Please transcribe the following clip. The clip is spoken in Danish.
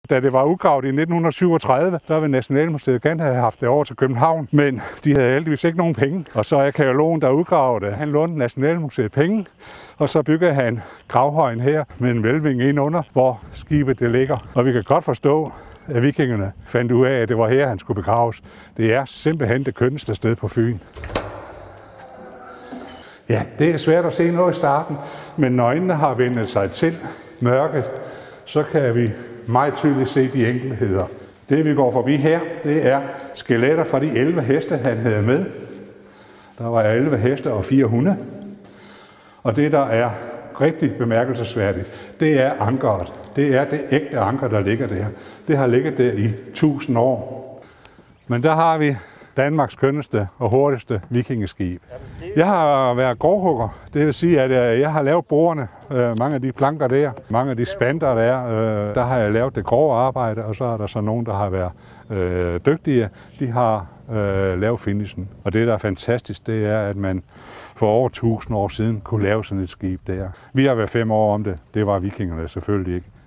Da det var udgravet i 1937, der ville Nationalmuseet gerne have haft det over til København, men de havde heldigvis ikke nogen penge. Og så er arkæologen, der udgravede det, han lånte Nationalmuseet penge, og så byggede han gravhøjen her med en hvælving indenunder, hvor skibet det ligger. Og vi kan godt forstå, at vikingerne fandt ud af, at det var her, han skulle begraves. Det er simpelthen det kønneste sted på Fyn. Ja, det er svært at se noget i starten, men når øjnene har vendt sig til mørket, så kan vi meget tydeligt se de enkeltheder. Det vi går forbi her, det er skeletter fra de 11 heste, han havde med. Der var 11 heste og 4 hunde. Og det, der er rigtig bemærkelsesværdigt, det er ankeret. Det er det ægte anker, der ligger der. Det har ligget der i 1000 år. Men der har vi Danmarks skønneste og hurtigste vikingeskib. Jeg har været gårdhugger. Det vil sige, at jeg har lavet bordene, mange af de planker der, mange af de spanter der. Der har jeg lavet det grove arbejde, og så er der så nogen, der har været dygtige. De har lavet finishen. Og det, der er fantastisk, det er, at man for over 1000 år siden kunne lave sådan et skib der. Vi har været 5 år om det. Det var vikingerne selvfølgelig ikke.